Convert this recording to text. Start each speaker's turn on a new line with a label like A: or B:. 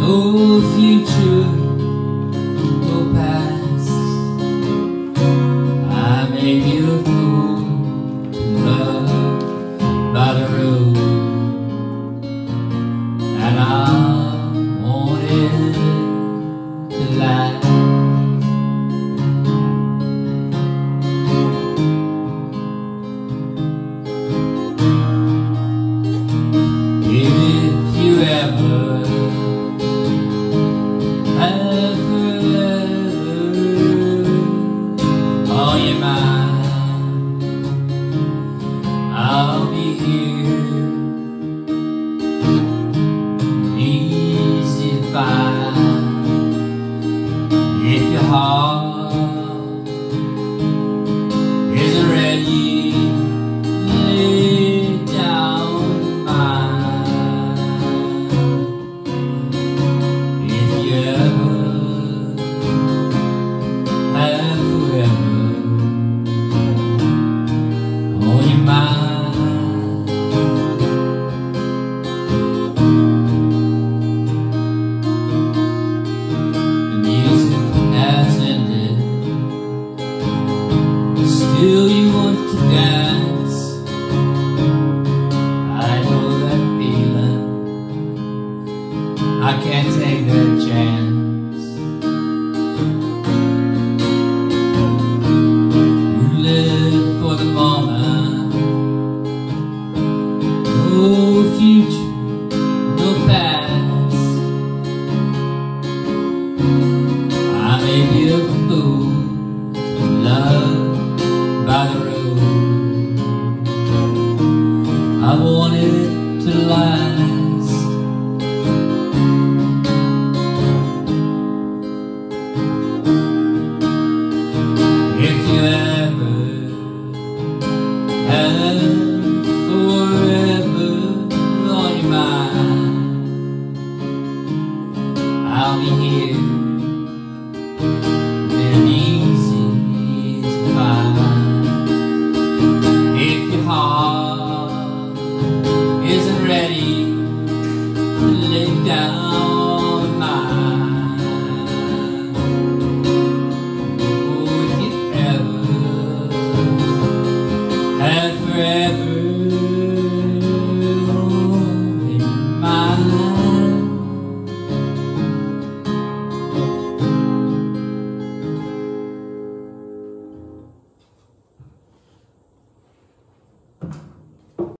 A: no future, no past. I may be a fool to love by the road, and I want it to last. If you ever have forever on your mind, I'll be here, easy to find. If your heart isn't ready, lay down mine. If you ever have forever on your mind, the music has ended, still you want to dance. I know that feeling, I can't take that chance. You live for the moment, no future, no past. I may be a fool to love by the road, I want it to last. If you ever have forever on your mind, I'll be here, and easy to find. If your heart isn't ready, lay down